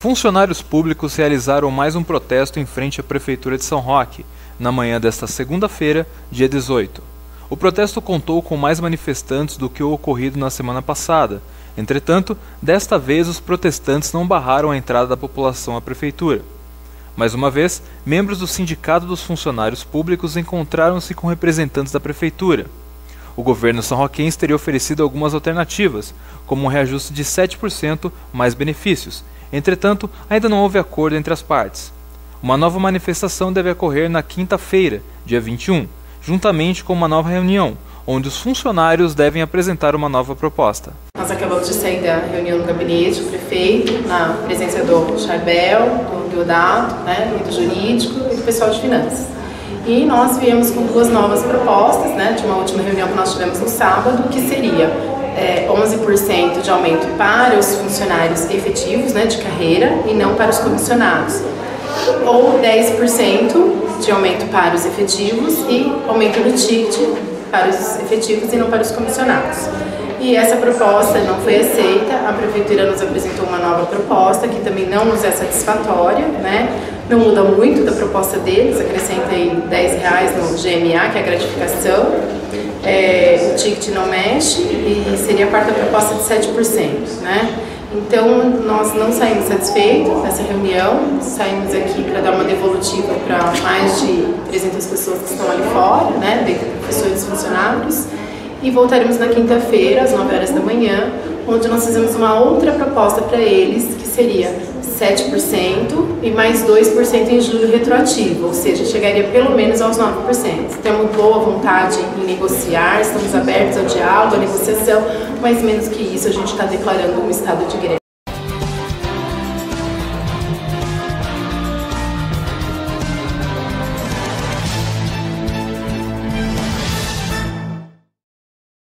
Funcionários públicos realizaram mais um protesto em frente à Prefeitura de São Roque, na manhã desta segunda-feira, dia 18. O protesto contou com mais manifestantes do que o ocorrido na semana passada. Entretanto, desta vez os protestantes não barraram a entrada da população à Prefeitura. Mais uma vez, membros do Sindicato dos Funcionários Públicos encontraram-se com representantes da Prefeitura. O governo são-roquense teria oferecido algumas alternativas, como um reajuste de 7% mais benefícios. Entretanto, ainda não houve acordo entre as partes. Uma nova manifestação deve ocorrer na quinta-feira, dia 21, juntamente com uma nova reunião, onde os funcionários devem apresentar uma nova proposta. Nós acabamos de sair da reunião do gabinete do prefeito, na presença do Charbel, do Deodato, e do jurídico e do pessoal de finanças. E nós viemos com duas novas propostas, de uma última reunião que nós tivemos no sábado, que seria 11% de aumento para os funcionários efetivos, de carreira, e não para os comissionados. Ou 10% de aumento para os efetivos e aumento no ticket para os efetivos e não para os comissionados. E essa proposta não foi aceita, a Prefeitura nos apresentou uma nova proposta que também não nos é satisfatória, não muda muito da proposta deles, acrescenta aí R$10 no GMA, que é a gratificação, o ticket não mexe e seria a quarta proposta de 7%, Então, nós não saímos satisfeitos dessa reunião, saímos aqui para dar uma devolutiva para mais de 300 pessoas que estão ali fora, dentre professores e funcionários, e voltaremos na quinta-feira, às 9 horas da manhã, onde nós fizemos uma outra proposta para eles, que seria 7% e mais 2% em julho retroativo, ou seja, chegaria pelo menos aos 9%. Temos boa vontade em negociar, estamos abertos ao diálogo, à negociação, mas menos que isso a gente está declarando um estado de greve.